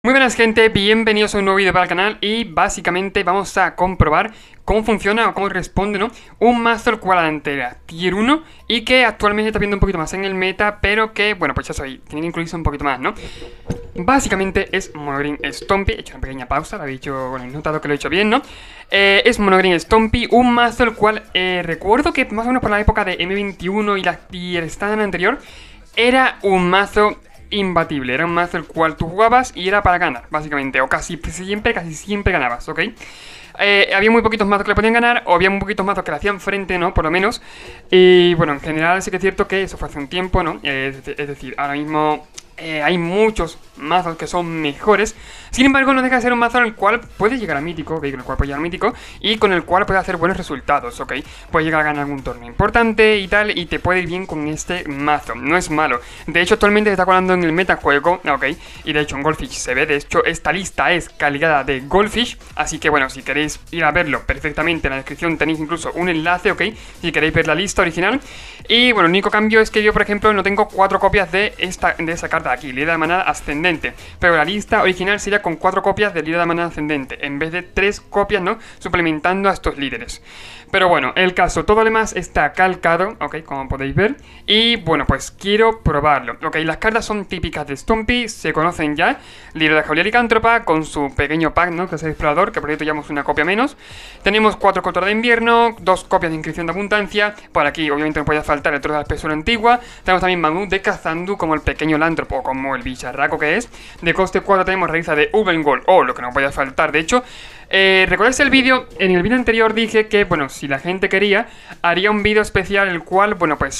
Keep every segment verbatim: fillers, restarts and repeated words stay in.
Muy buenas gente, bienvenidos a un nuevo vídeo para el canal y básicamente vamos a comprobar cómo funciona o cómo responde, ¿no? Un mazo el cual entera tier uno y que actualmente está viendo un poquito más en el meta, pero que, bueno, pues ya sabéis, tiene que incluirse un poquito más, ¿no? Básicamente es Monogreen Stompy, he hecho una pequeña pausa, lo he dicho, bueno, he notado que lo he hecho bien, ¿no? Eh, es Monogreen Stompy, un mazo el cual eh, recuerdo que más o menos por la época de eme veintiuno y, la, y el stand anterior era un mazo imbatible, era un mazo el cual tú jugabas y era para ganar, básicamente, o casi siempre, casi siempre ganabas, ¿ok? Eh, había muy poquitos mazos que le podían ganar, o había muy poquitos mazos que le hacían frente, ¿no? Por lo menos. Y bueno, en general sí que es cierto que eso fue hace un tiempo, ¿no? Eh, es, es decir, ahora mismo eh, hay muchos mazos que son mejores. Sin embargo, no deja de ser un mazo en el cual puedes llegar a mítico, ¿ok? Con el cual puedes llegar a mítico y con el cual puedes hacer buenos resultados, ¿ok? Puedes llegar a ganar algún torneo importante y tal, y te puede ir bien con este mazo. No es malo. De hecho, actualmente se está colando en el metajuego, ¿ok? Y de hecho en Goldfish se ve. De hecho, esta lista es calidad de Goldfish. Así que bueno, si queréis ir a verlo perfectamente, en la descripción tenéis incluso un enlace, ¿ok? Si queréis ver la lista original. Y bueno, el único cambio es que yo, por ejemplo, no tengo cuatro copias de esta de esa carta de aquí, líder de manada ascendente. Pero la lista original sería con cuatro copias del líder de manada ascendente, en vez de tres copias, ¿no? Suplementando a estos líderes. Pero bueno, el caso, todo lo demás está calcado, ok, como podéis ver. Y bueno, pues quiero probarlo. Ok, las cartas son típicas de Stompy, se conocen ya. Líder de Jauría Licántropa con su pequeño pack, ¿no? Que es el explorador, que por cierto llevamos una copia menos. Tenemos cuatro culturas de invierno, dos copias de inscripción de abundancia. Por aquí obviamente no podía faltar el trozo de la espesura antigua. Tenemos también Mamut de Cazandu como el pequeño Lántropo, o como el bicharraco que es. De coste cuatro tenemos Raíza de Ubengol, o lo que no podía faltar de hecho. Eh, ¿Recordáis el vídeo? En el vídeo anterior dije que, bueno, si la gente quería, haría un vídeo especial el cual, bueno, pues,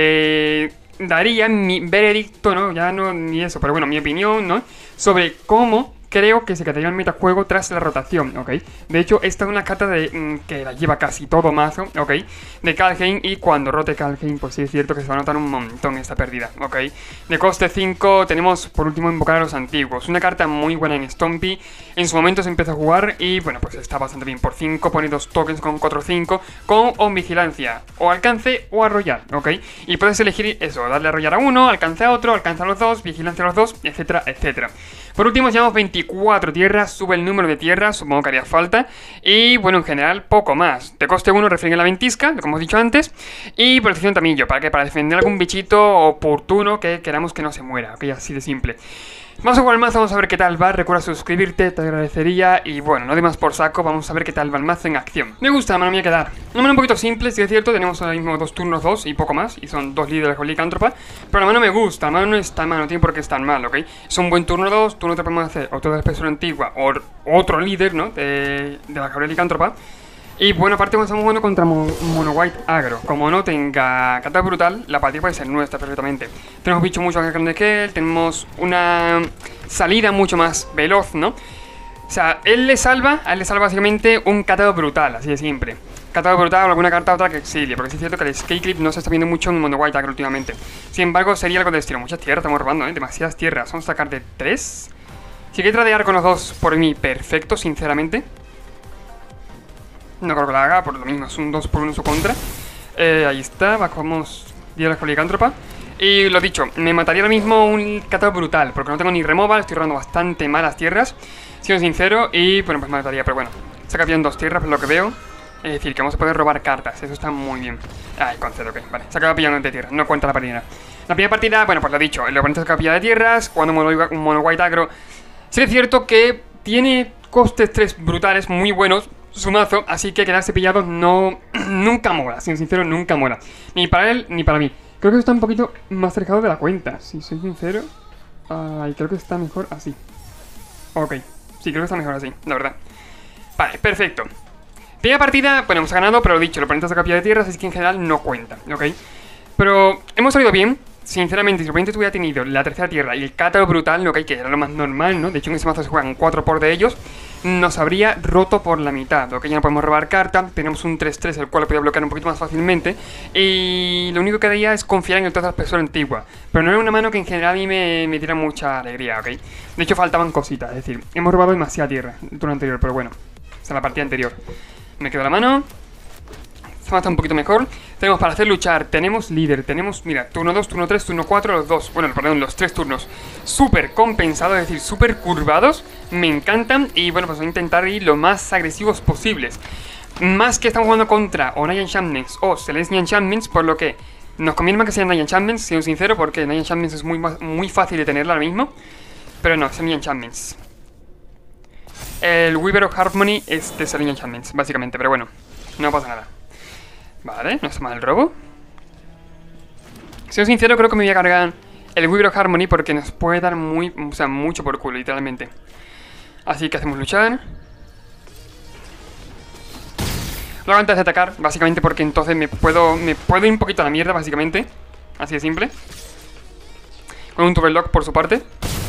eh, daría mi veredicto, ¿no? Ya no ni eso, pero bueno, mi opinión, ¿no? Sobre cómo creo que se quedaría el metajuego tras la rotación, ¿ok? De hecho, esta es una carta de, mm, que la lleva casi todo mazo, ¿ok? De Kaldheim, y cuando rote Kaldheim, pues sí es cierto que se va a notar un montón esta pérdida, ¿ok? De coste cinco tenemos, por último, Invocar a los Antiguos. Una carta muy buena en Stompy. En su momento se empieza a jugar y, bueno, pues está bastante bien. Por cinco pone dos tokens con cuatro cinco, con o vigilancia, o alcance o arrollar, ¿ok? Y puedes elegir eso, darle arrollar a uno, alcance a otro, alcanza a los dos, vigilancia a los dos, etcétera, etcétera. Por último, llevamos veinticuatro tierras, sube el número de tierras, supongo que haría falta. Y bueno, en general, poco más. De coste uno, refriega la ventisca, como hemos dicho antes. Y protección tamillo, ¿para qué? Para defender algún bichito oportuno que queramos que no se muera, ok, así de simple. Vamos a jugar el mazo, vamos a ver qué tal va. Recuerda suscribirte, te agradecería. Y bueno, no de más por saco, vamos a ver qué tal va el mazo en acción. Me gusta la mano mía quedar. Una mano un poquito simple, si es cierto. Tenemos ahora mismo dos turnos, dos y poco más. Y son dos líderes con Licántropa. Pero la mano me gusta, la mano no está mal, no tiene por qué estar mal, ¿ok? Es un buen turno dos, turno tres podemos hacer otro de espesura antigua o otro líder, ¿no? De, de la Jauría Licántropa. Y bueno, aparte estamos jugando contra Mono White Agro. Como no tenga carta brutal, la partida puede ser nuestra perfectamente. Tenemos bichos mucho más grandes que él, tenemos una salida mucho más veloz, ¿no? O sea, él le salva, a él le salva básicamente un catado brutal, así de siempre. Catado brutal o alguna carta otra que exilie, porque sí es cierto que el Skate Clip no se está viendo mucho en Mono White Agro últimamente. Sin embargo, sería algo de estilo. Muchas tierras estamos robando, ¿eh? Demasiadas tierras. Vamos a sacar de tres. Si hay que tradear con los dos, por mí, perfecto, sinceramente. No creo que la haga, por lo mismo, es un dos por uno en su contra. Eh, ahí está, bajamos Líder con Licántropa. Y lo dicho, me mataría ahora mismo un catado brutal, porque no tengo ni removal, estoy robando bastante malas tierras, siendo sincero, y bueno, pues me mataría, pero bueno. Saca bien dos tierras, por lo que veo. Es decir, que vamos a poder robar cartas, eso está muy bien. Ay, concedo, ok, vale, se acaba pillando de tierras, no cuenta la partida. La primera partida, bueno, pues lo dicho, el oponente se acaba pillando de tierras, jugando mono, un mono white agro. Sí es cierto que tiene costes tres brutales, muy buenos, su mazo, así que quedarse pillado no, nunca mola, siendo sincero, nunca mola. Ni para él, ni para mí. Creo que está un poquito más alejado de la cuenta, si soy sincero. Ay, creo que está mejor así. Ok, sí, creo que está mejor así, la verdad. Vale, perfecto. Primera partida, bueno, hemos ganado, pero lo dicho, el oponente saca pilla de tierras, así que en general no cuenta, ok. Pero hemos salido bien. Sinceramente, si el oponente hubiera tenido la tercera tierra y el cátaro brutal, lo que hay que era lo más normal, ¿no? De hecho, en ese mazo se juegan cuatro por de ellos, nos habría roto por la mitad, ¿ok? Ya no podemos robar carta, tenemos un tres tres, el cual lo podía bloquear un poquito más fácilmente. Y lo único que haría es confiar en el trozo de la espesura antigua. Pero no era una mano que en general a mí me, me diera mucha alegría, ¿ok? De hecho, faltaban cositas, es decir, hemos robado demasiada tierra el turno anterior, pero bueno, esta es la partida anterior. Me quedo la mano. Este mazo está un poquito mejor. Tenemos para hacer luchar, tenemos líder, tenemos, mira, turno dos, turno tres, turno cuatro, los dos. Bueno, perdón, los tres turnos. Súper compensados, es decir, súper curvados. Me encantan y bueno, pues voy a intentar ir lo más agresivos posibles. Más que estamos jugando contra o Night Enchantments o Celestial Enchantments, por lo que nos conviene más que sean Night Enchantments, siendo sincero, porque Night Enchantments es muy, muy fácil de tenerla ahora mismo. Pero no, son Night Enchantments. El Weaver of Harmony es de Celestial Enchantments, básicamente, pero bueno, no pasa nada. Vale, no está mal el robo. Siendo sincero, creo que me voy a cargar el Weaver of Harmony porque nos puede dar muy, o sea, mucho por culo, literalmente. Así que hacemos luchar. Lo hago antes de atacar, básicamente porque entonces me puedo, me puedo ir un poquito a la mierda, básicamente. Así de simple. Con un Tuberlock por su parte.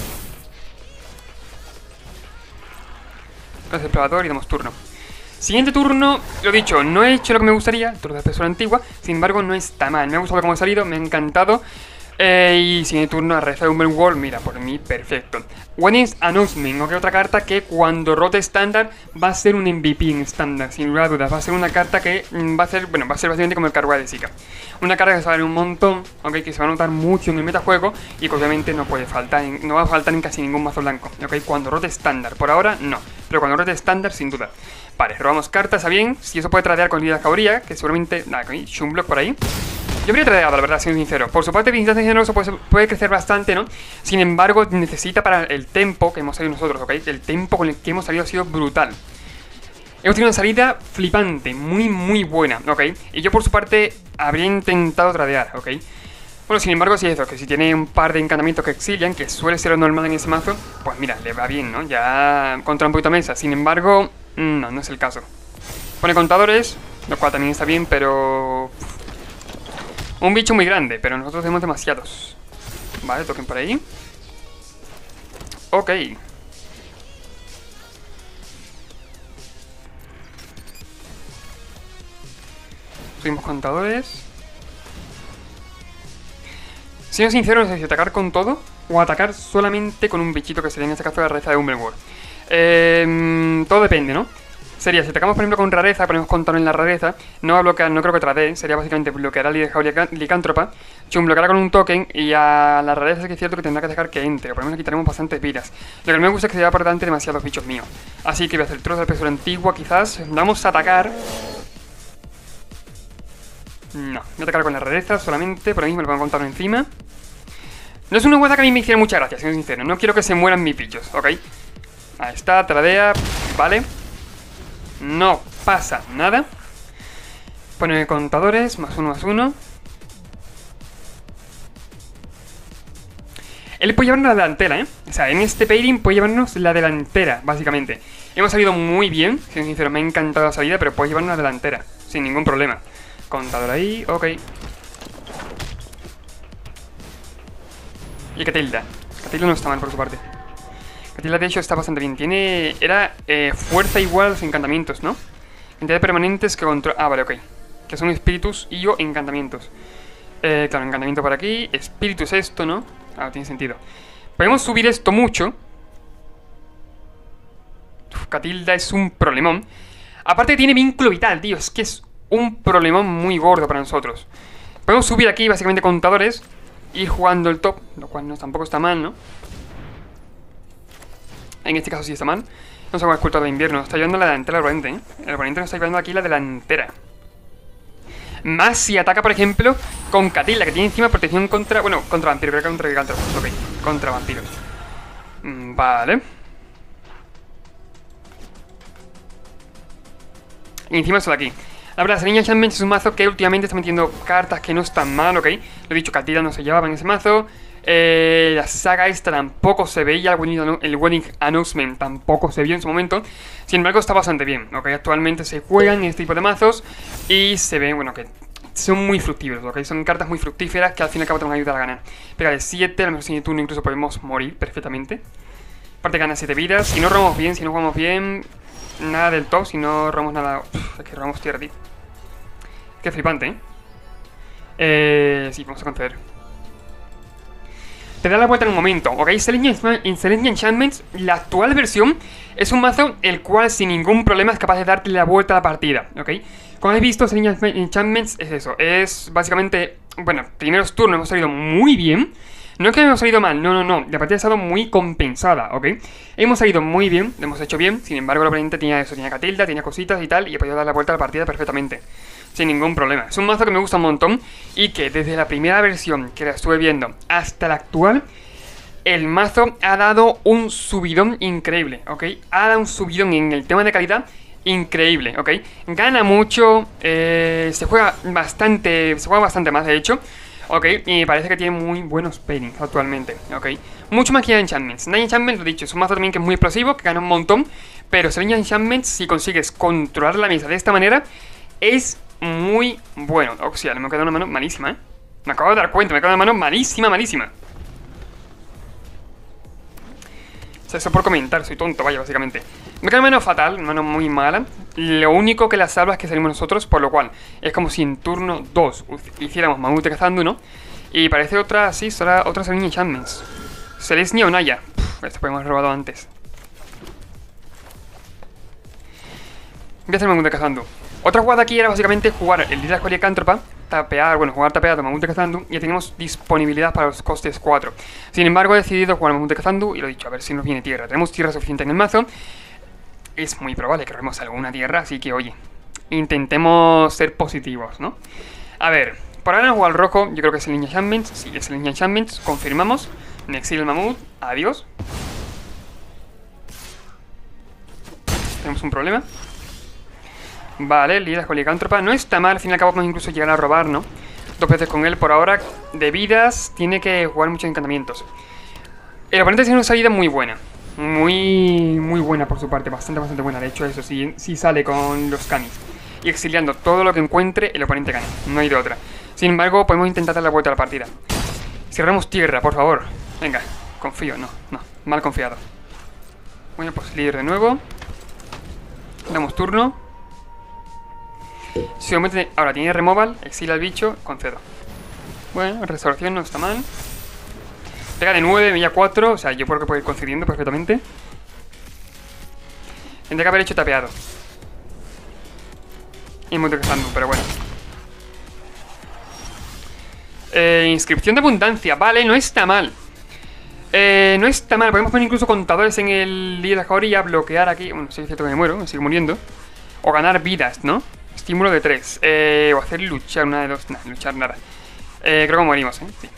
Gracias, explorador, y damos turno. Siguiente turno, lo dicho, no he hecho lo que me gustaría, el turno de espesura antigua, sin embargo no está mal, me ha gustado cómo ha salido, me ha encantado. Eh, y siguiente turno, a Reza de Umberworld, mira, por mí, perfecto. Wedding's Announcement, ok, otra carta que cuando rote estándar va a ser un M V P en estándar, sin lugar a dudas. Va a ser una carta que mm, va a ser, bueno, va a ser básicamente como el Carguá de Zika. Una carta que se va a ver un montón, ok, que se va a notar mucho en el metajuego y que obviamente no puede faltar, en, no va a faltar en casi ningún mazo blanco, ok, cuando rote estándar. Por ahora, no, pero cuando rote estándar, sin duda. Vale, robamos cartas, ¿está bien? Si eso puede tradear con Lidia Jauría, que seguramente, nada, con Shumblock por ahí. Yo habría tradeado, la verdad, siendo sincero. Por su parte, Visitante Generoso puede, puede crecer bastante, ¿no? Sin embargo, necesita para el tempo que hemos salido nosotros, ¿ok? El tempo con el que hemos salido ha sido brutal. Hemos tenido una salida flipante, muy, muy buena, ¿ok? Y yo, por su parte, habría intentado tradear, ¿ok? Bueno, sin embargo, si es eso, que si tiene un par de encantamientos que exilian, que suele ser lo normal en ese mazo, pues mira, le va bien, ¿no? Ya contra un poquito mesa. Sin embargo, no, no es el caso. Pone contadores, lo cual también está bien, pero... un bicho muy grande, pero nosotros tenemos demasiados. Vale, toquen por ahí. Ok. Subimos contadores. Siendo sincero, no sé si atacar con todo o atacar solamente con un bichito que sería en este caso la rareza de Umberworld. Eh, todo depende, ¿no? Sería, si atacamos por ejemplo con rareza, ponemos contador en la rareza, no va a bloquear, no creo que tradee, sería básicamente bloquear a Lidia Jauría Licántropa, Chum bloqueará con un token y a la rareza sí que es cierto que tendrá que dejar que entre, o por lo menos quitaremos bastantes vidas. Lo que me gusta es que se lleva por delante demasiados bichos míos. Así que voy a hacer trozo de espesura antigua quizás, vamos a atacar... No, voy a atacar con la rareza solamente, por ahí me lo van a contar encima. No es una hueá que a mí me hiciera mucha gracia, siendo sincero, no quiero que se mueran mis bichos, ¿ok? Ahí está, tradea, vale. No pasa nada. Pone contadores, más uno, más uno. Él puede llevarnos la delantera, ¿eh? O sea, en este pairing puede llevarnos la delantera, básicamente. Hemos salido muy bien, siendo sincero, me ha encantado la salida, pero puede llevarnos la delantera, sin ningún problema. Contador ahí, ok. Y Catilda. Catilda no está mal por su parte. Catilda de hecho está bastante bien. Tiene... Era eh, fuerza igual a los encantamientos, ¿no? Cantidad de permanentes que controla... Ah, vale, ok. Que son espíritus y o encantamientos. Eh, claro, encantamiento por aquí. Espíritus esto, ¿no? Ah, tiene sentido. Podemos subir esto mucho. Uf, Catilda es un problemón. Aparte tiene vínculo vital, tío. Es que es un problemón muy gordo para nosotros. Podemos subir aquí básicamente contadores. Ir jugando el top, lo cual no, tampoco está mal, ¿no? En este caso sí está mal. Vamos a jugar escultor de invierno. Está llevando la delantera al oponente, ¿eh? El oponente nos está llevando aquí la delantera. Más si ataca, por ejemplo, con Catilda, que tiene encima protección contra... Bueno, contra vampiros, creo que contra gigantropos. Ok, contra vampiros. Vale. Y encima solo aquí. La verdad, Serena Enchantments es un mazo que últimamente está metiendo cartas que no están mal, ok. Lo he dicho, Catilda no se llevaba en ese mazo. Eh, la saga esta tampoco se veía, el Wedding Announcement tampoco se vio en su momento. Sin embargo, está bastante bien, ok. Actualmente se juegan este tipo de mazos y se ven, bueno, que son muy fructíferos, ok. Son cartas muy fructíferas que al fin y al cabo te van a ayudar a ganar. Pega de siete, a lo mejor sin turno incluso podemos morir perfectamente. Aparte gana siete vidas. Si no robamos bien, si no jugamos bien, nada del top. Si no robamos nada... Uf, es que robamos tierra, tío. Qué flipante, ¿eh? Eh... Sí, vamos a conceder. te da la vuelta en un momento, ¿ok? Celestial Enchantments, la actual versión, es un mazo el cual sin ningún problema es capaz de darte la vuelta a la partida, ¿ok? Como habéis visto, Celestial Enchantments es eso, es básicamente, bueno, primeros turnos hemos salido muy bien. No es que hemos salido mal, no, no, no, la partida ha estado muy compensada, ¿ok? Hemos salido muy bien, lo hemos hecho bien, sin embargo el oponente tenía eso, tenía Catilda, tenía cositas y tal, y he podido dar la vuelta a la partida perfectamente, sin ningún problema. Es un mazo que me gusta un montón y que desde la primera versión que la estuve viendo hasta la actual, el mazo ha dado un subidón increíble, ¿ok? Ha dado un subidón en el tema de calidad increíble, ¿ok? Gana mucho, eh, se juega bastante, se juega bastante más de hecho. Ok, y parece que tiene muy buenos pairings actualmente, ok. Mucho más que ya Enchantments. Nine Enchantments, lo he dicho, es un mazo también que es muy explosivo, que gana un montón. Pero Selenia Enchantments, si consigues controlar la mesa de esta manera, es muy bueno. O sea, me ha quedado una mano malísima, ¿eh? Me acabo de dar cuenta, me ha quedado una mano malísima, malísima. O sea, eso por comentar, soy tonto, vaya, básicamente. Me queda una mano fatal, una mano muy mala. Lo único que la salva es que salimos nosotros, por lo cual es como si en turno dos hiciéramos Mamut de Cazando, ¿no? Y parece otra, sí, será otra Selenia Enchantments. Selesnya o Naya. Pff, esto podemos haber robado antes. Voy a hacer Mamut de Cazando. Otra jugada aquí era básicamente jugar el Líder Escuela Cántropa, tapear, bueno, jugar tapeado Mamut de Cazando, y ya tenemos disponibilidad para los costes cuatro. Sin embargo, he decidido jugar Mamut de Cazando y lo he dicho, a ver si nos viene tierra. Tenemos tierra suficiente en el mazo. Es muy probable que robemos alguna tierra, así que, oye, intentemos ser positivos, ¿no? A ver, por ahora no juego al rojo, yo creo que es el Ninja Enchantments. Sí, es el Ninja Enchantments, confirmamos. Nexil el Mamut, adiós. Tenemos un problema. Vale, Líder con Licántropa. No está mal, al fin y al cabo podemos incluso llegar a robar, ¿no? Dos veces con él por ahora. De vidas, tiene que jugar muchos encantamientos. El oponente tiene una salida muy buena. Muy, muy buena por su parte. Bastante, bastante buena. De hecho, eso sí, sí sale con los Kamis. Y exiliando todo lo que encuentre, el oponente gana. No hay de otra. Sin embargo, podemos intentar dar la vuelta a la partida. Cerramos tierra, por favor. Venga, confío. No, no, mal confiado. Bueno, pues líder de nuevo. Damos turno. Si aumenta, ahora tiene removal, exila al bicho, concedo. Bueno, restauración no está mal. Pega de nueve, milla cuatro, o sea, yo creo que puedo ir concediendo perfectamente. Tendría que haber hecho tapeado. Y muy dejando, pero bueno. Eh, inscripción de abundancia, vale, no está mal. Eh, no está mal, podemos poner incluso contadores en el líder de la orilla, bloquear aquí. Bueno, si es cierto que me muero, me sigo muriendo. O ganar vidas, ¿no? Estímulo de tres. Eh, o hacer luchar, una de dos. Nah, luchar nada. Eh, creo que morimos, ¿eh? Sí.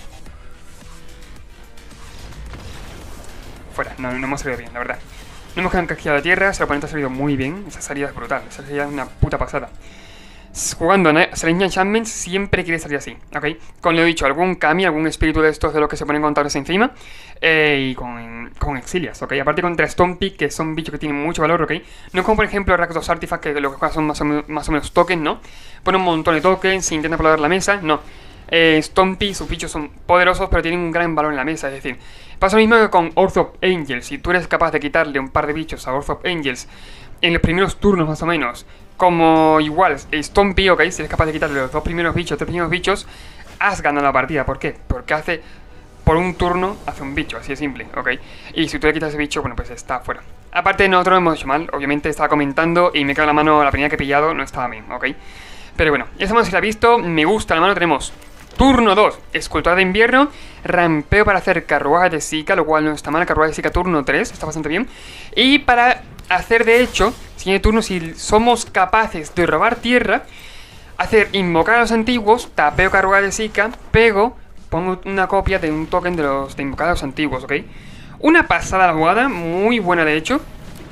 Fuera, no, no hemos salido bien, la verdad. No hemos quedado encasquillado de tierra, el oponente ha salido muy bien. Esa salida es brutal, esa salida es una puta pasada. Jugando Selenia Enchantments siempre quiere salir así, ¿ok? Con lo dicho, algún Kami, algún espíritu de estos de los que se ponen contadores encima. Eh, y con, con exilias, ¿ok? Aparte contra Stompy, que son bichos que tienen mucho valor, ¿ok? No como por ejemplo Rakdos Artifact, que lo que juega son más o, menos, más o menos tokens, ¿no? Pone un montón de tokens, intenta explotar la mesa, no. Eh, Stompy, sus bichos son poderosos, pero tienen un gran valor en la mesa, es decir, pasa lo mismo que con Orth of Angels. Si tú eres capaz de quitarle un par de bichos a Orth of Angels en los primeros turnos más o menos, como igual Stompy, ok, si eres capaz de quitarle los dos primeros bichos, tres primeros bichos, has ganado la partida. ¿Por qué? Porque hace, por un turno, hace un bicho, así de simple, ok. Y si tú le quitas ese bicho, bueno, pues está fuera. Aparte, nosotros lo hemos hecho mal, obviamente estaba comentando y me cago en la mano, la primera que he pillado no estaba bien, ok. Pero bueno, esa mano si la he visto, me gusta la mano, tenemos turno dos, escultura de invierno, rampeo para hacer carruaje de Zika, lo cual no está mal, carruaje de Zika turno tres, está bastante bien. Y para hacer de hecho, siguiente turno, si somos capaces de robar tierra, hacer invocar a los antiguos, tapeo carruaje de Zika, pego, pongo una copia de un token de los de invocar a los antiguos, ¿ok? Una pasada la jugada, muy buena de hecho.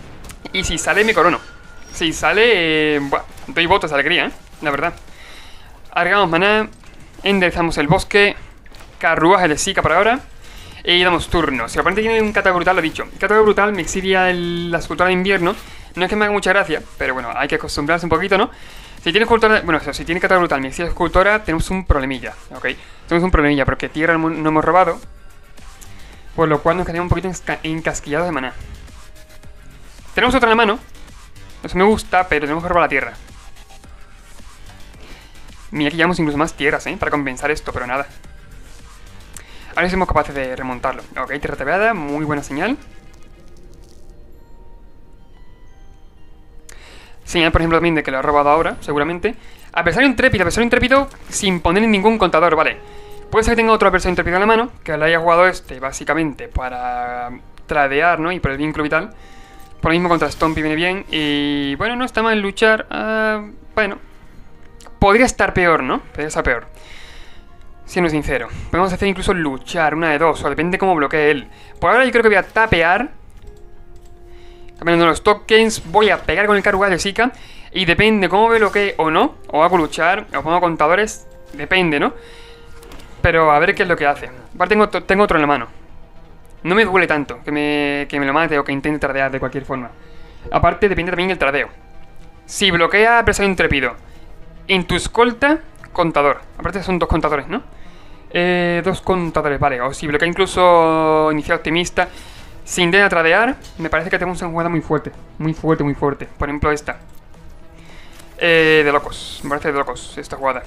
Y si sale me corono. Si sale, eh, buah, doy votos de alegría, ¿eh? La verdad. Agregamos maná, enderezamos el bosque, carruaje de Zika para ahora. Y damos turno. Si el oponente tiene un catálogo brutal, lo he dicho. El catálogo brutal me exilia el, la escultura de invierno. No es que me haga mucha gracia, pero bueno, hay que acostumbrarse un poquito, ¿no? Si tiene escultura, bueno, o sea, si tiene catálogo brutal, me exilia escultora, tenemos un problemilla, ¿ok? Tenemos un problemilla, porque tierra no hemos robado. Por lo cual nos quedamos un poquito encasquillados de maná. Tenemos otra en la mano. Eso me gusta, pero tenemos que robar la tierra. Mira que llevamos incluso más tierras, ¿eh? Para compensar esto, pero nada. A ver si somos capaces de remontarlo. Ok, tierra tabeada, muy buena señal. Señal, por ejemplo, también de que lo ha robado ahora, seguramente. Adversario intrépido, adversario intrépido sin poner ningún contador, vale. Puede ser que tenga otro adversario intrépido en la mano, que le haya jugado este, básicamente, para tradear, ¿no? Y por el vínculo vital. Por lo mismo contra Stompy viene bien. Y bueno, no está mal luchar. Uh, bueno, podría estar peor, ¿no? Podría estar peor. Siendo sincero. Podemos hacer incluso luchar, una de dos, o depende de cómo bloquee él. Por ahora yo creo que voy a tapear. Cambiando los tokens, voy a pegar con el Karuga de Zika. Y depende cómo bloquee o no. O hago luchar, o pongo contadores. Depende, ¿no? Pero a ver qué es lo que hace. Aparte tengo, tengo otro en la mano. No me duele tanto que me, que me lo mate o que intente tradear de cualquier forma. Aparte depende también el tradeo. Si bloquea adversario intrépido en tu escolta, contador. Aparte son dos contadores, ¿no? Eh, dos contadores, vale. O si bloquea incluso inicial optimista sin intenta tradear, me parece que tenemos una jugada muy fuerte. Muy fuerte, muy fuerte. Por ejemplo esta. Eh, de locos. Me parece de locos esta jugada.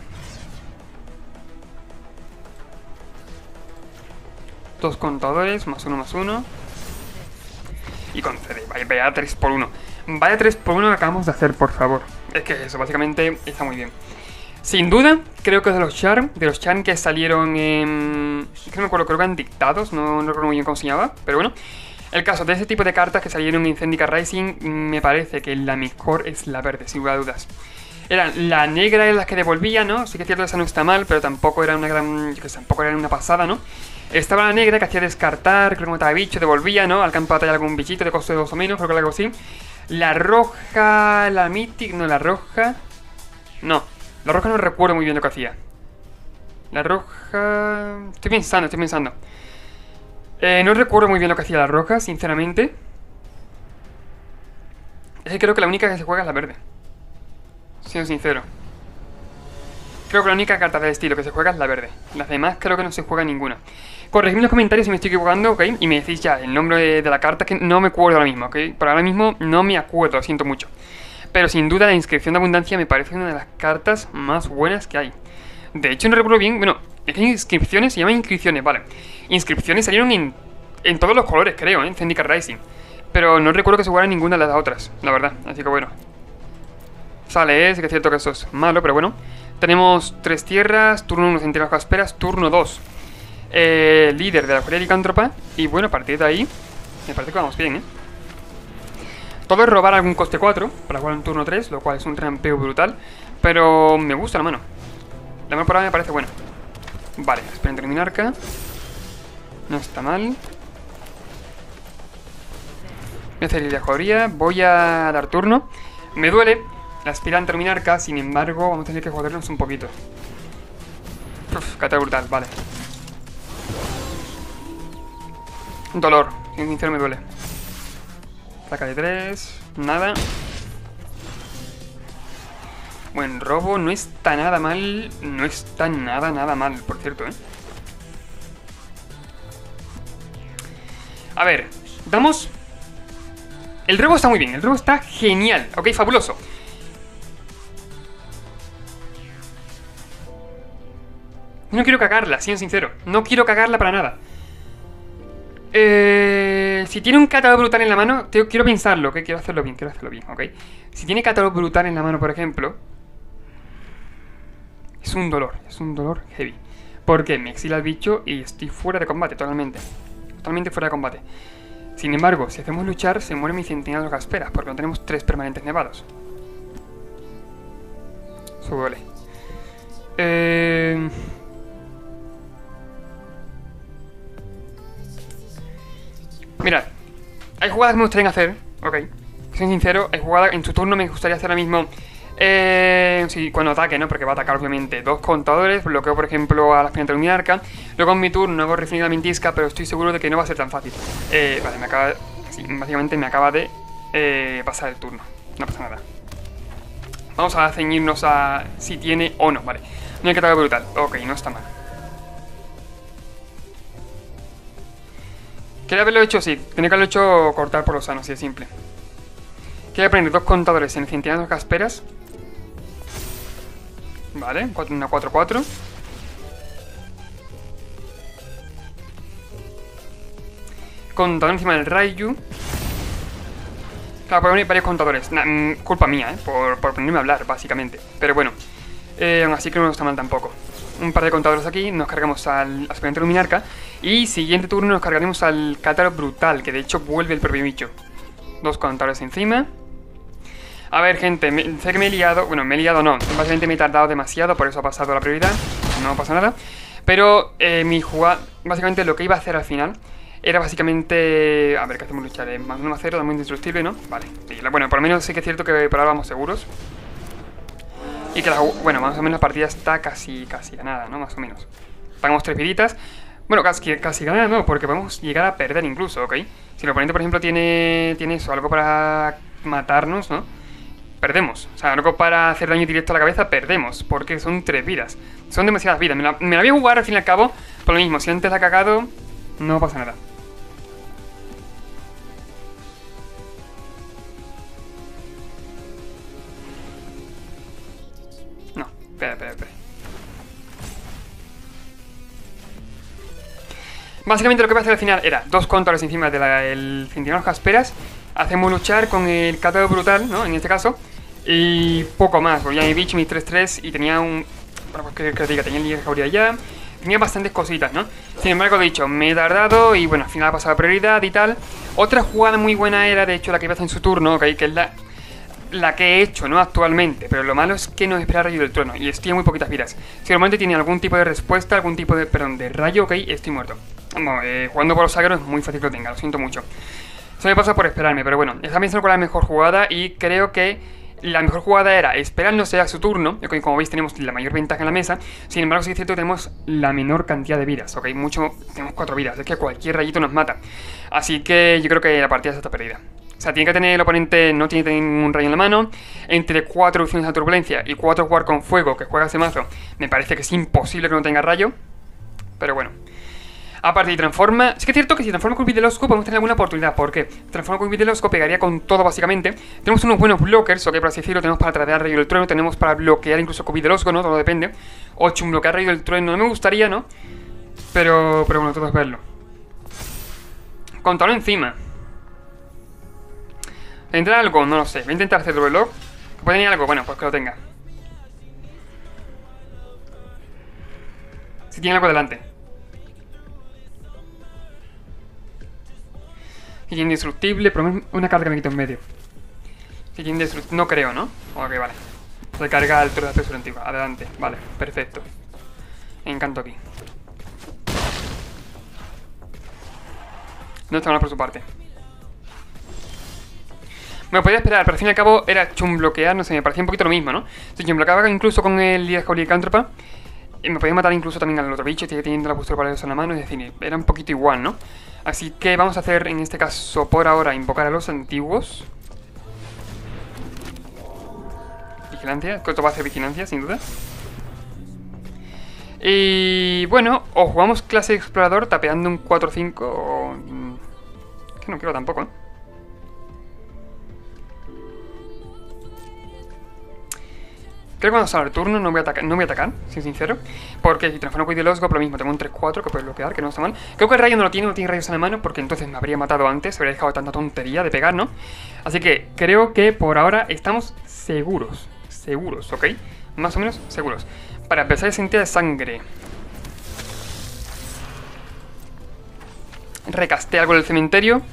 Dos contadores, más uno, más uno. Y concede. Vaya, vaya tres por uno. Vaya tres por uno que acabamos de hacer, por favor. Es que eso, básicamente, está muy bien. Sin duda, creo que es de los charm. De los charm que salieron en... Es que no me acuerdo, creo que eran dictados. No, no recuerdo muy bien cómo se llamaba. Pero bueno. El caso de ese tipo de cartas que salieron en Zendikar Rising, me parece que la mejor es la verde, sin lugar a dudas. Era la negra en la que devolvía, ¿no? Sí que es cierto que esa no está mal, pero tampoco era una gran... Yo que sé, tampoco era una pasada, ¿no? Estaba la negra que hacía descartar, creo que mataba bicho, devolvía, ¿no? Al campo de batalla algún bichito de coste de dos o menos, creo que algo así. La roja, la Mythic, no, la roja... No, la roja no recuerdo muy bien lo que hacía. La roja... Estoy pensando, estoy pensando. Eh, no recuerdo muy bien lo que hacía la roja, sinceramente. Es que creo que la única que se juega es la verde. Siendo sincero. Creo que la única carta del estilo que se juega es la verde. Las demás creo que no se juega ninguna. Corregidme en los comentarios si me estoy equivocando, ¿ok? Y me decís ya el nombre de, de la carta, que no me acuerdo ahora mismo, ¿ok? Por ahora mismo no me acuerdo, lo siento mucho. Pero sin duda la inscripción de abundancia me parece una de las cartas más buenas que hay. De hecho no recuerdo bien, bueno, es que inscripciones se llaman inscripciones, vale. Inscripciones salieron en, en todos los colores, creo, ¿eh? En Zendikar Rising. Pero no recuerdo que se jugara ninguna de las otras, la verdad, así que bueno. Sale, ¿eh? Sí que es cierto que eso es malo, pero bueno. Tenemos tres tierras, turno uno entre las casperas, turno dos eh, líder de la Furia Licántropa. Y bueno, a partir de ahí me parece que vamos bien, ¿eh? Todo es robar algún coste cuatro para jugar en turno tres, lo cual es un trampeo brutal. Pero me gusta la mano. La mano por ahora me parece buena. Vale, esperen terminar acá. No está mal. Voy a hacer la jauría, voy a dar turno. Me duele la aspirante Terminarca, sin embargo, vamos a tener que jodernos un poquito. Uf, cata brutal, vale. Dolor, sin sincero me duele. Placa de tres, nada. Buen robo, no está nada mal. No está nada, nada mal, por cierto, ¿eh? A ver, damos... El robo está muy bien, el robo está genial. Ok, fabuloso. No quiero cagarla, siendo sincero. No quiero cagarla para nada. Eh, si tiene un catálogo brutal en la mano, te, quiero pensarlo, que quiero hacerlo bien, quiero hacerlo bien, ok. Si tiene catálogo brutal en la mano, por ejemplo, es un dolor, es un dolor heavy. Porque me exila el bicho y estoy fuera de combate totalmente. Totalmente fuera de combate. Sin embargo, si hacemos luchar, se muere mi centinela de los gasperas, porque no tenemos tres permanentes nevados. Eso duele. Eh... Mirad, hay jugadas que me gustaría hacer, ok. Soy sincero, hay jugadas, en su turno me gustaría hacer ahora mismo, eh, sí, cuando ataque, ¿no? Porque va a atacar obviamente dos contadores, bloqueo por ejemplo a la aspirante luminarca. Luego en mi turno hago refinir la mintisca, pero estoy seguro de que no va a ser tan fácil. Eh, vale, me acaba, sí, básicamente me acaba de eh, pasar el turno, no pasa nada. Vamos a ceñirnos a si tiene o no, vale. No hay que atacar brutal, ok, no está mal. Quería haberlo hecho, sí, tenía que haberlo hecho cortar por los sanos, así de simple. Quería aprender dos contadores en centinela de casperas. Vale, una cuatro cuatro. Contador encima del Raiju. Claro, puede venir varios contadores. Nah, mmm, culpa mía, ¿eh? Por, por ponerme a hablar, básicamente. Pero bueno, eh, aún así que no está mal tampoco. Un par de contadores aquí, nos cargamos al aspirante luminarca. Y siguiente turno nos cargaremos al Cátaro brutal, que de hecho vuelve el propio bicho. Dos contadores encima. A ver, gente, me, sé que me he liado. Bueno, me he liado no, básicamente me he tardado demasiado, por eso ha pasado la prioridad. No pasa nada. Pero eh, mi jugada, básicamente lo que iba a hacer al final era básicamente... A ver, ¿qué hacemos luchar? Más uno más cero, da muy indestructible, ¿no? Vale, sí, bueno, por lo menos sí que es cierto que por ahora vamos seguros. Y que la, bueno, más o menos la partida está casi, casi ganada, ¿no? Más o menos. Pagamos tres viditas. Bueno, casi, casi ganada, ¿no? Porque podemos llegar a perder incluso, ¿ok? Si el oponente, por ejemplo, tiene, tiene eso, algo para matarnos, ¿no? Perdemos. O sea, algo para hacer daño directo a la cabeza, perdemos. Porque son tres vidas. Son demasiadas vidas. Me la, me la voy a jugar al fin y al cabo. Por lo mismo, si antes la ha cagado, no pasa nada. No, espera, espera, espera. Básicamente lo que voy a hacer al final era dos contadores encima del centinela jasperas. Hacemos luchar con el Cátaro brutal, ¿no? En este caso. Y poco más, porque ya mi bicho, mi tres tres y tenía un... Bueno, pues que, que diga, tenía el Liga de Jauría ya. Tenía bastantes cositas, ¿no? Sin embargo, he dicho, me he tardado y bueno, al final ha pasado prioridad y tal. Otra jugada muy buena era, de hecho, la que iba a hacer en su turno, ¿ok? Que es la, la que he hecho, ¿no? Actualmente. Pero lo malo es que no espera rayo del trueno y estoy a muy poquitas vidas. Si normalmente tiene algún tipo de respuesta, algún tipo de... Perdón, de rayo, ¿ok? Estoy muerto. Bueno, eh, jugando por los sagros es muy fácil que lo tenga, lo siento mucho. Eso me pasa por esperarme, pero bueno, está pensando con la mejor jugada y creo que la mejor jugada era esperándose a su turno. Como veis tenemos la mayor ventaja en la mesa. Sin embargo, sí es cierto que tenemos la menor cantidad de vidas, ok, mucho, tenemos cuatro vidas, es que cualquier rayito nos mata. Así que yo creo que la partida está perdida. O sea, tiene que tener el oponente, no tiene que tener ningún rayo en la mano. Entre cuatro opciones de turbulencia y cuatro jugar con fuego, que juega ese mazo, me parece que es imposible que no tenga rayo. Pero bueno. Aparte, si transforma... Sí que es cierto que si transforma con Videlosko podemos tener alguna oportunidad. ¿Por qué? Transforma con Videlosko pegaría con todo, básicamente. Tenemos unos buenos blockers, ok, por así decirlo. Tenemos para tradear Rayo del Trueno. Tenemos para bloquear incluso con Videlosko, ¿no? Todo depende. O chumbloquear Rayo del Trueno. No me gustaría, ¿no? Pero, pero bueno, todo es verlo. Contador encima. ¿Tendrá algo? No lo sé. Voy a intentar hacer doble lock. ¿Puede tener algo? Bueno, pues que lo tenga. Si tiene algo delante. Si tiene indestructible, pero una carga que me quito en medio. Si tiene indestructible, no creo, ¿no? Ok, vale. Recarga el toro de apresura antigua. Adelante, vale, perfecto. Encanto aquí. No está mal por su parte. Me podía esperar, pero al fin y al cabo era chumbloquear, no sé, me parecía un poquito lo mismo, ¿no? Si chumbloqueaba incluso con el Liga de Licántropa, y me podía matar incluso también al otro bicho, teniendo la postura para eso en la mano, es decir, era un poquito igual, ¿no? Así que vamos a hacer, en este caso, por ahora, invocar a los antiguos. Vigilancia, que esto va a hacer vigilancia, sin duda. Y bueno, o jugamos clase de explorador tapeando un cuatro cinco, o... que no quiero tampoco, ¿eh? Creo que cuando salga el turno no voy a atacar, no voy a atacar, sin sincero. Porque si transformo con Videlosko, por lo mismo, tengo un tres cuatro que puede bloquear, que no está mal. Creo que el rayo no lo tiene, no tiene rayos en la mano, porque entonces me habría matado antes, habría dejado tanta tontería de pegar, ¿no? Así que creo que por ahora estamos seguros, seguros, ¿ok? Más o menos seguros. Para empezar a sentir de sangre. Recasté algo del cementerio.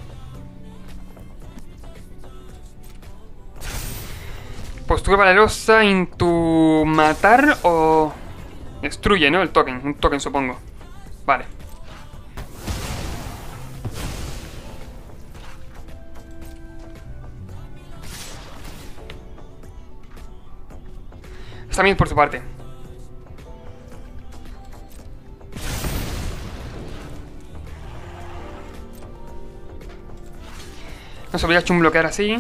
Postura valerosa, into matar o... Destruye, ¿no? El token, un token supongo. Vale. Está bien por su parte. Nos obliga a chumbloquear así.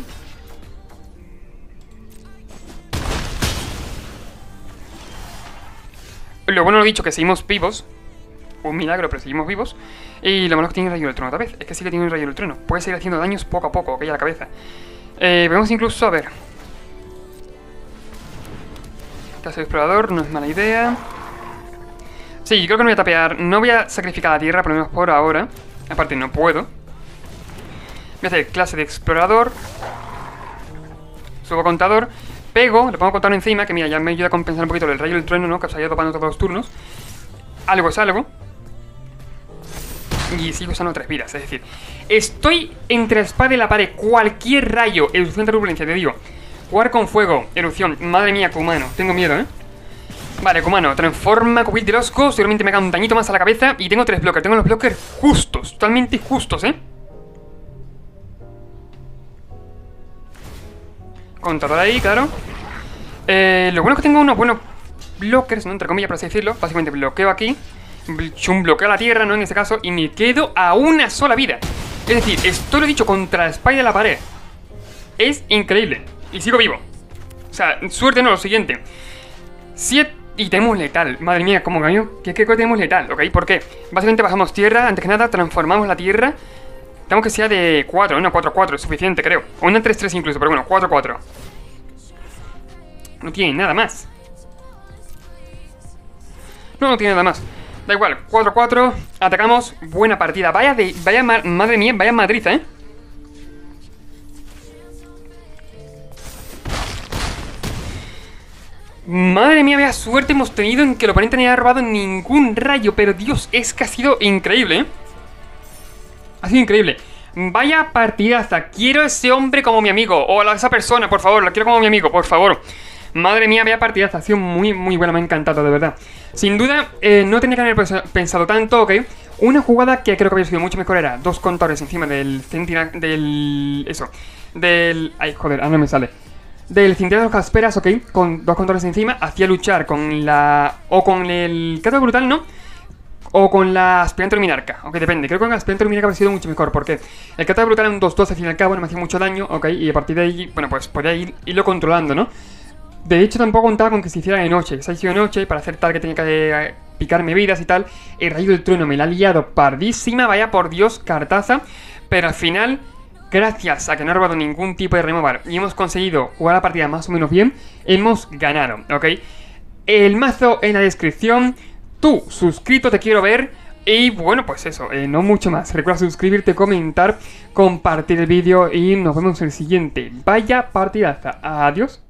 Lo bueno lo dicho, que seguimos vivos. Un milagro, pero seguimos vivos. Y lo malo es que tiene rayo del trueno otra vez. Es que sí que tiene un rayo del trueno. Puede seguir haciendo daños poco a poco, ok, a la cabeza. Eh, vemos incluso, a ver. Clase de explorador, no es mala idea. Sí, yo creo que no voy a tapear. No voy a sacrificar la tierra, por lo menos por ahora. Aparte no puedo. Voy a hacer clase de explorador. Subo contador. Pego, le pongo contador encima, que mira, ya me ayuda a compensar un poquito el rayo del trueno, ¿no? Que os ha ido topando todos los turnos. Algo es algo. Y sigo usando tres vidas, es decir, estoy entre la espada y la pared. Cualquier rayo, erupción de turbulencia, te digo. Jugar con fuego, erupción, madre mía, Kumano. Tengo miedo, ¿eh? Vale, Kumano, transforma Cupid de Losco. Seguramente me haga un dañito más a la cabeza. Y tengo tres blockers, tengo los blockers justos, totalmente justos, ¿eh? Contador ahí, claro. eh, Lo bueno es que tengo unos buenos blockers, ¿no? Entre comillas, por así decirlo. Básicamente bloqueo aquí, un bloqueo a la tierra, ¿no? En este caso, y me quedo a una sola vida. Es decir, esto lo he dicho contra la espalda de la pared. Es increíble. Y sigo vivo. O sea, suerte no, lo siguiente. Siete. Y tenemos letal. Madre mía, ¿cómo cambio? ¿Qué creo que tenemos letal? ¿Ok? ¿Por qué? Básicamente bajamos tierra. Antes que nada, transformamos la tierra. Tenemos que sea de cuatro, no, cuatro cuatro, es suficiente, creo. O una tres tres incluso, pero bueno, cuatro cuatro. No tiene nada más. No, no tiene nada más. Da igual, cuatro cuatro, atacamos, buena partida. Vaya de, vaya, madre mía, vaya madriza, ¿eh? Madre mía, vaya suerte hemos tenido en que el oponente no haya robado ningún rayo. Pero Dios, es que ha sido increíble, ¿eh? Ha sido increíble. Vaya partidaza. Quiero a ese hombre como mi amigo. O a esa persona, por favor. La quiero como mi amigo, por favor. Madre mía, vaya partidaza. Ha sido muy, muy buena. Me ha encantado, de verdad. Sin duda, eh, no tenía que haber pensado tanto, ¿ok? Una jugada que creo que había sido mucho mejor era dos contadores encima del centinela... Del... Eso. Del... Ay, joder, ahora no me sale. Del cinturón de los casperas, ¿ok? Con dos contadores encima. Hacía luchar con la... O con el... Cato brutal, ¿no? O con la aspirante luminarca, ok, depende. Creo que con la aspirante luminarca habría sido mucho mejor. Porque el catálogo brutal era un dos dos al fin y al cabo, no me hacía mucho daño, ok. Y a partir de ahí, bueno, pues podía ir, irlo controlando, ¿no? De hecho, tampoco contaba con que se hiciera de noche. Se ha hecho de noche, para hacer tal que tenía que eh, picarme vidas y tal. El rayo del trueno me la ha liado pardísima, vaya por Dios, cartaza. Pero al final, gracias a que no he robado ningún tipo de removal y hemos conseguido jugar la partida más o menos bien, hemos ganado, ok. El mazo en la descripción. Tú, suscrito, te quiero ver. Y bueno, pues eso, eh, no mucho más. Recuerda suscribirte, comentar, compartir el vídeo y nos vemos en el siguiente. Vaya partidaza. Adiós.